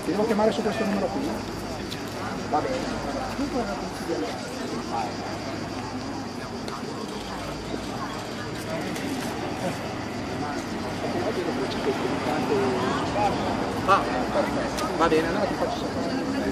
Ti devo chiamare su questo numero qui? Va bene. Ah, perfetto. Va bene, allora ti faccio sapere.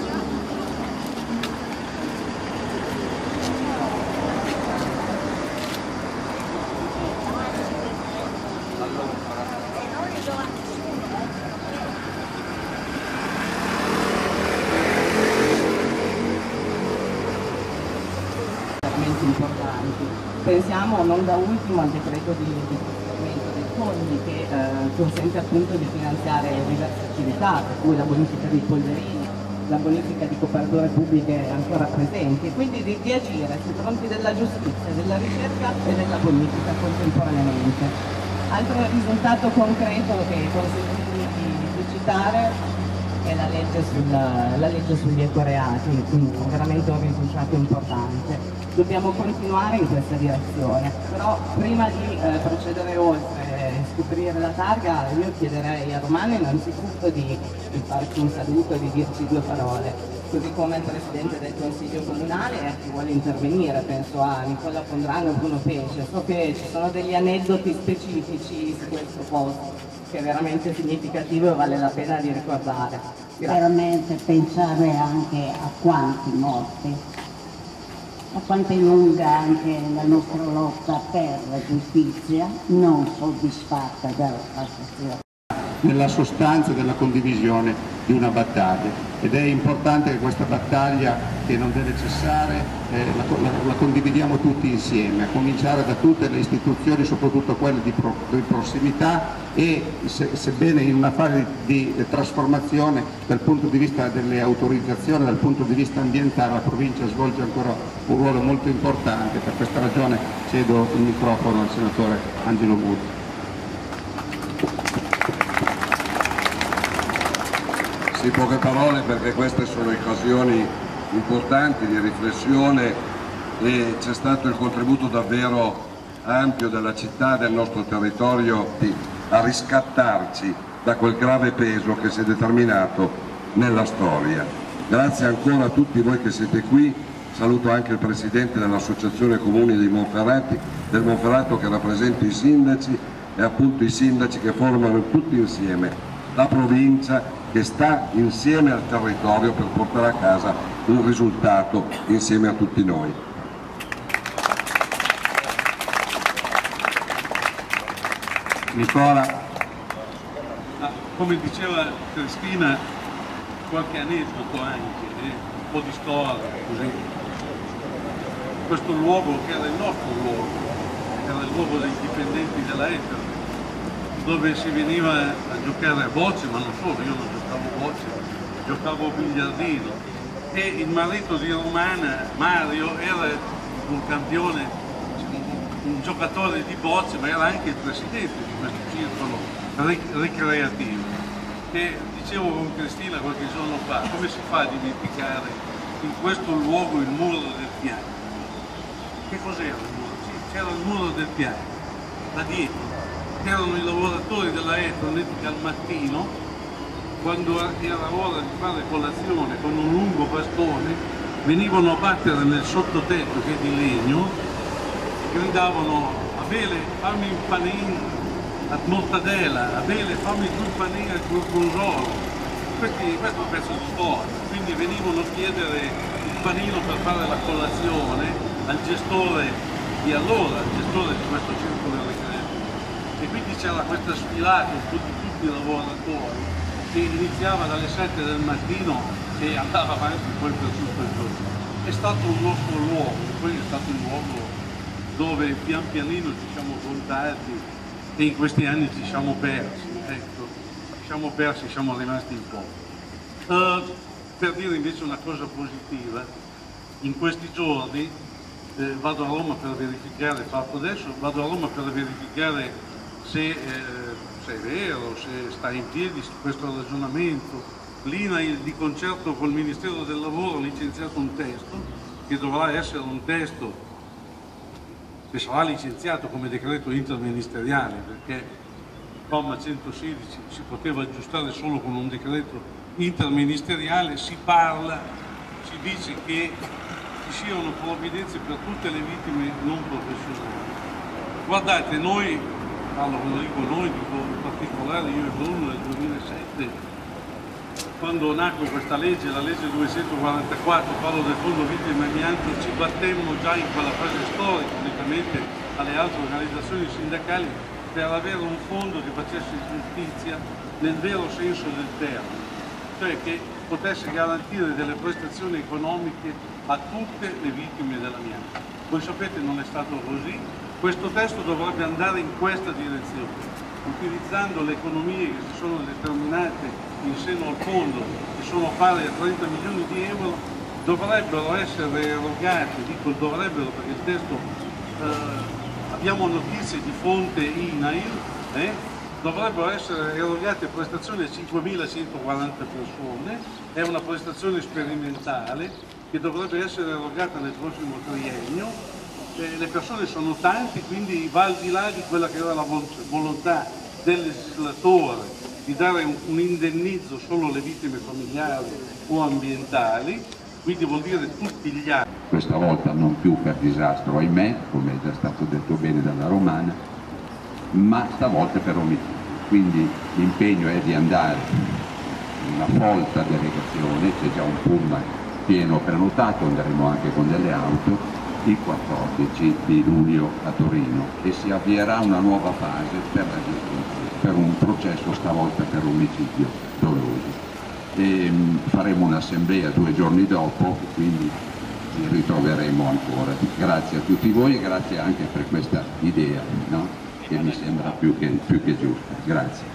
Importanti. Pensiamo non da ultimo al decreto di trasferimento dei fondi che consente appunto di finanziare diverse attività, per cui la bonifica dei polverini, la bonifica di coperture pubbliche ancora presenti, quindi di agire sui fronti della giustizia, della ricerca e della bonifica contemporaneamente. Altro risultato concreto che consente di citare è la legge sugli ecoreati, quindi veramente un risultato importante. Dobbiamo continuare in questa direzione, però prima di procedere oltre e scoprire la targa, io chiederei a Romano innanzitutto di farci un saluto e di dirci due parole, così come il Presidente del Consiglio Comunale e a chi vuole intervenire, penso a Nicola Fondrano e Bruno Pesce. So che ci sono degli aneddoti specifici su questo posto, che è veramente significativo e vale la pena di ricordare. Grazie. Veramente pensare anche a quanti morti, a quanto è lunga anche la nostra lotta per la giustizia, non soddisfatta dalla Cassazione. Nella sostanza della condivisione di una battaglia, ed è importante che questa battaglia, che non deve cessare, la condividiamo tutti insieme, a cominciare da tutte le istituzioni, soprattutto quelle di prossimità, e sebbene in una fase di trasformazione dal punto di vista delle autorizzazioni, dal punto di vista ambientale, la provincia svolge ancora un ruolo molto importante. Per questa ragione cedo il microfono al senatore Angelo Muti. Sì, poche parole, perché queste sono occasioni importanti di riflessione e c'è stato il contributo davvero ampio della città e del nostro territorio a riscattarci da quel grave peso che si è determinato nella storia. Grazie ancora a tutti voi che siete qui, saluto anche il Presidente dell'Associazione Comuni del Monferrato, che rappresenta i sindaci e appunto i sindaci che formano tutti insieme la provincia, che sta insieme al territorio per portare a casa un risultato insieme a tutti noi. Nicola. Come diceva Cristina, qualche aneddoto anche, un po' di storia, così. Questo luogo che era il nostro luogo, era il luogo dei dipendenti della Ether, dove si veniva a giocare a bocce, ma non solo, io non giocavo a bocce, giocavo a biliardino, e il marito di Romana, Mario, era un campione, un giocatore di bocce, ma era anche il presidente di questo circolo ricreativo. E dicevo con Cristina qualche giorno fa, come si fa a dimenticare in questo luogo il muro del piano? Che cos'era il muro? C'era il muro del piano, là dietro. Erano i lavoratori della Elettronetica al mattino, quando era ora di fare colazione con un lungo bastone, venivano a battere nel sottotetto che è di legno, gridavano: Abele, fammi un panino a mortadella, Abele, fammi due panini al gorgonzola. Questo è un pezzo di storia, quindi venivano a chiedere il panino per fare la colazione al gestore di allora, al gestore di questo circolo ricreativo. E quindi c'era questa sfilata di tutti i lavoratori che iniziava dalle 7 del mattino e andava avanti poi per tutto il giorno. È stato un nostro luogo, poi è stato il luogo dove pian pianino ci siamo contati e in questi anni ci siamo persi, ecco, siamo rimasti in poco. Per dire invece una cosa positiva, in questi giorni vado a Roma per verificare, fatto adesso, vado a Roma per verificare se è vero, se sta in piedi questo ragionamento. L'INAIL, di concerto col Ministero del Lavoro, ha licenziato un testo che dovrà essere un testo che sarà licenziato come decreto interministeriale, perché il comma 116 si poteva aggiustare solo con un decreto interministeriale si parla, si dice che ci siano provvidenze per tutte le vittime non professionali. Guardate, noi, allora lo dico noi, dico in particolare io e Bruno nel 2007, quando nacque questa legge, la legge 244, parlo del fondo vittime amianto, ci battemmo già in quella fase storica, unicamente alle altre organizzazioni sindacali, per avere un fondo che facesse giustizia nel vero senso del termine, cioè che potesse garantire delle prestazioni economiche a tutte le vittime dell'amianto. Voi sapete non è stato così, questo testo dovrebbe andare in questa direzione, utilizzando le economie che si sono determinate in seno al fondo, che sono pari a 30 milioni di euro, dovrebbero essere erogate, dico dovrebbero perché il testo, abbiamo notizie di fonte INAIL, dovrebbero essere erogate prestazioni a 5.140 persone, è una prestazione sperimentale che dovrebbe essere erogata nel prossimo triennio, le persone sono tante, quindi va al di là di quella che era la volontà del legislatore di dare un indennizzo solo alle vittime familiari o ambientali, quindi vuol dire tutti gli anni. Questa volta non più per disastro, ahimè, come è già stato detto bene dalla Romana, ma stavolta per omicidio. Quindi l'impegno è di andare in una folta delegazione, c'è già un pullman pieno prenotato, andremo anche con delle auto, il 14 di luglio a Torino, e si avvierà una nuova fase per la giustizia, per un processo stavolta per omicidio doloso. E faremo un'assemblea 2 giorni dopo, quindi ci ritroveremo ancora. Grazie a tutti voi e grazie anche per questa idea, no? Che mi sembra più che giusta. Grazie.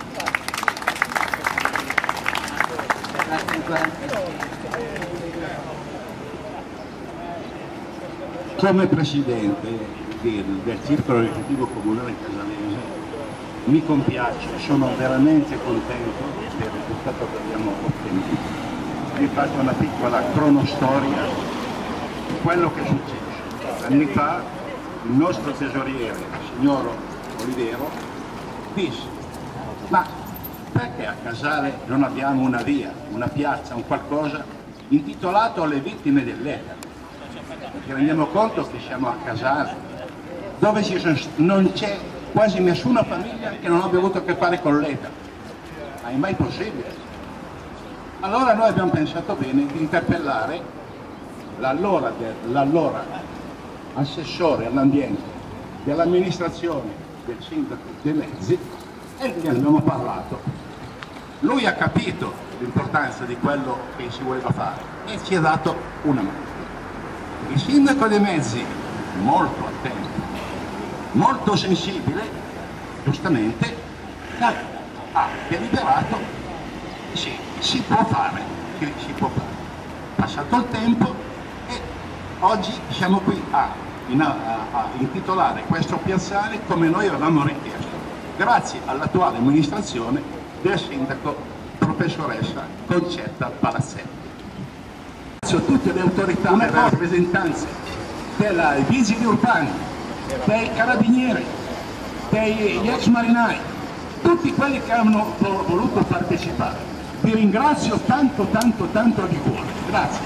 Come presidente del circolo ricreativo comunale casalese mi compiace, sono veramente contento del risultato che abbiamo ottenuto. Vi faccio una piccola cronostoria di quello che è successo. Anni fa il nostro tesoriere, il signor Olivero, disse: ma perché a Casale non abbiamo una via, una piazza, un qualcosa intitolato alle vittime dell'ETA? Perché rendiamo conto che siamo a Casale, dove non c'è quasi nessuna famiglia che non abbia avuto a che fare con l'ETA. Ma è mai possibile? Allora noi abbiamo pensato bene di interpellare l'allora assessore all'ambiente dell'amministrazione del sindaco De Mezzi, e gli abbiamo parlato. Lui ha capito l'importanza di quello che si voleva fare e ci ha dato una mano. Il sindaco De Mezzi, molto attento, molto sensibile, giustamente ha deliberato: sì, si può fare, si può fare. Passato il tempo e oggi siamo qui a intitolare questo piazzale come noi avevamo richiesto, grazie all'attuale amministrazione del sindaco professoressa Concetta Palazzetti. Tutte le autorità, le rappresentanze dei vigili urbani, dei carabinieri, degli ex marinai, tutti quelli che hanno voluto partecipare. Vi ringrazio tanto di cuore. Grazie.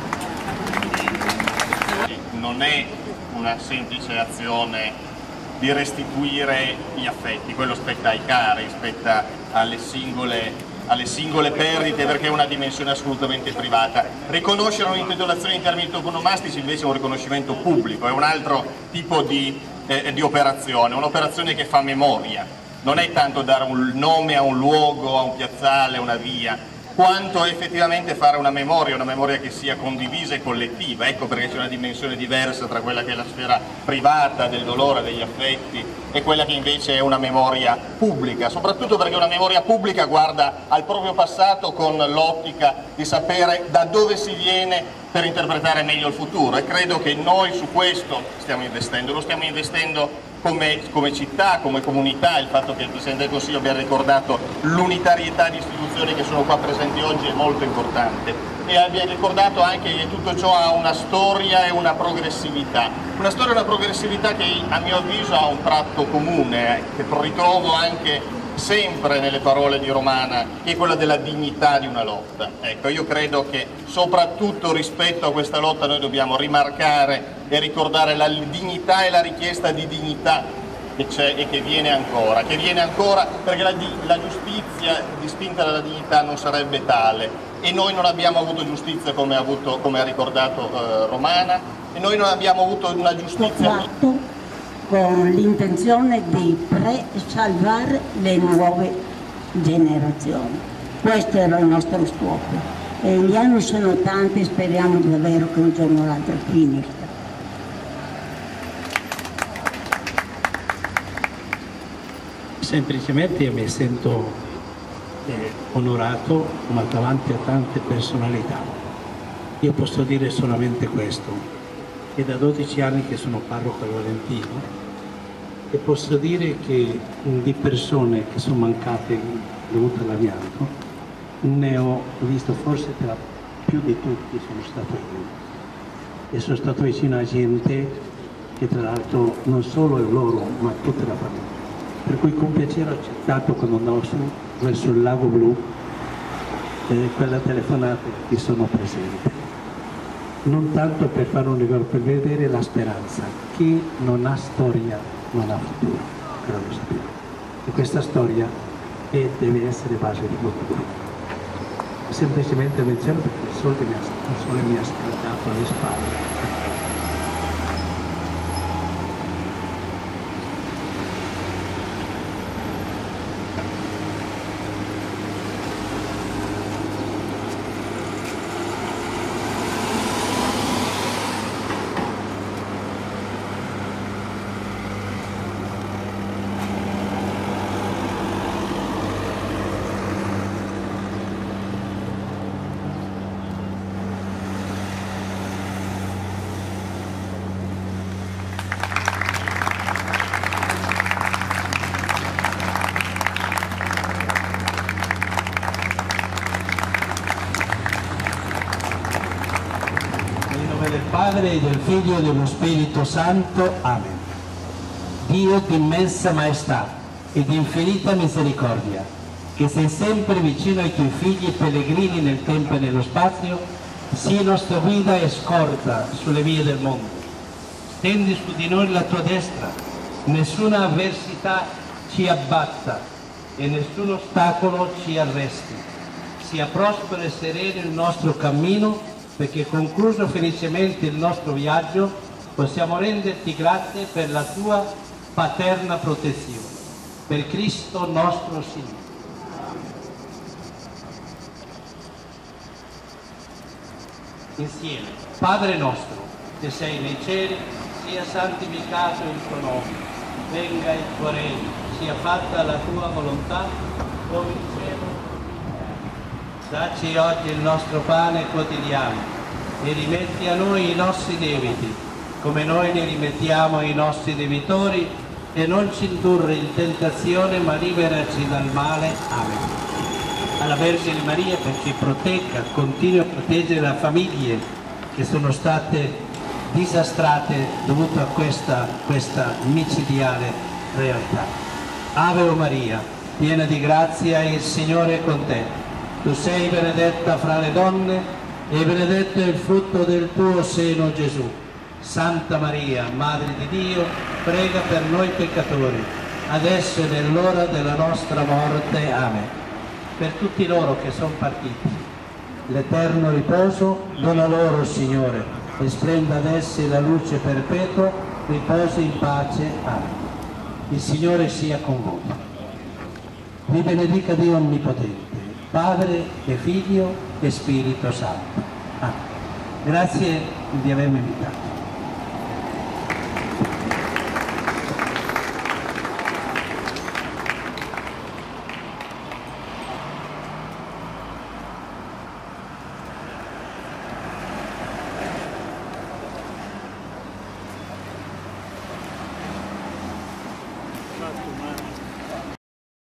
Non è una semplice azione di restituire gli affetti, quello spetta ai cari, spetta alle singole perdite, perché è una dimensione assolutamente privata. Riconoscere un'intitolazione in termini toponomastici invece è un riconoscimento pubblico, è un altro tipo di operazione, un'operazione che fa memoria. Non è tanto dare un nome a un luogo, a un piazzale, a una via, quanto effettivamente fare una memoria che sia condivisa e collettiva. Ecco perché c'è una dimensione diversa tra quella che è la sfera privata del dolore, degli affetti, e quella che invece è una memoria pubblica, soprattutto perché una memoria pubblica guarda al proprio passato con l'ottica di sapere da dove si viene per interpretare meglio il futuro, e credo che noi su questo stiamo investendo, lo stiamo investendo come città, come comunità. Il fatto che il Presidente del Consiglio abbia ricordato l'unitarietà di istituzioni che sono qua presenti oggi è molto importante, e abbia ricordato anche che tutto ciò ha una storia e una progressività che a mio avviso ha un tratto comune, che ritrovo anche sempre nelle parole di Romana, che è quella della dignità di una lotta. Ecco, io credo che soprattutto rispetto a questa lotta noi dobbiamo rimarcare e ricordare la dignità e la richiesta di dignità che c'è e che viene ancora perché la giustizia distinta dalla dignità non sarebbe tale, e noi non abbiamo avuto giustizia come ha ricordato Romana, e noi non abbiamo avuto una giustizia con l'intenzione di salvare le nuove generazioni. Questo era il nostro scopo e gli anni sono tanti, speriamo davvero che un giorno o l'altro finisca. Semplicemente io mi sento onorato, ma davanti a tante personalità. Io posso dire solamente questo, che da 12 anni che sono parroco a Valentino, e posso dire che di persone che sono mancate dovute all'amianto ne ho visto forse più di tutti sono stato io, e sono stato vicino a gente che tra l'altro non solo è loro ma tutta la famiglia, per cui con piacere ho accettato quando andavo su verso il Lago Blu quella telefonata che sono presente, non tanto per fare un ricordo, per vedere la speranza. Chi non ha storia non ha futuro, però lo sappiamo, e questa storia deve essere base di futuro. Semplicemente menziono perché il sole mi ha scaldato alle spalle. Padre e del Figlio e dello Spirito Santo. Amen. Dio di immensa maestà e di infinita misericordia, che sei sempre vicino ai tuoi figli pellegrini nel tempo e nello spazio, sii nostra guida e scorta sulle vie del mondo. Stendi su di noi la tua destra, nessuna avversità ci abbatta e nessun ostacolo ci arresti. Sia prospero e sereno il nostro cammino, perché concluso felicemente il nostro viaggio possiamo renderti grazie per la tua paterna protezione. Per Cristo nostro Signore. Insieme. Padre nostro, che sei nei cieli, sia santificato il tuo nome, venga il tuo regno, sia fatta la tua volontà, come in cielo. Dacci oggi il nostro pane quotidiano e rimetti a noi i nostri debiti, come noi ne rimettiamo ai nostri debitori, e non ci indurre in tentazione, ma liberaci dal male. Amen. Alla Vergine Maria perché protegga, continui a proteggere le famiglie che sono state disastrate dovute a questa micidiale realtà. Ave Maria, piena di grazia, il Signore è con te. Tu sei benedetta fra le donne e benedetto è il frutto del tuo seno, Gesù. Santa Maria, Madre di Dio, prega per noi peccatori, adesso e nell'ora della nostra morte. Amen. Per tutti loro che sono partiti, l'eterno riposo dona loro, Signore, e splenda ad essi la luce perpetua, riposi in pace. Amen. Il Signore sia con voi. Vi benedica Dio Onnipotente, Padre e Figlio e Spirito Santo. Grazie di avermi invitato.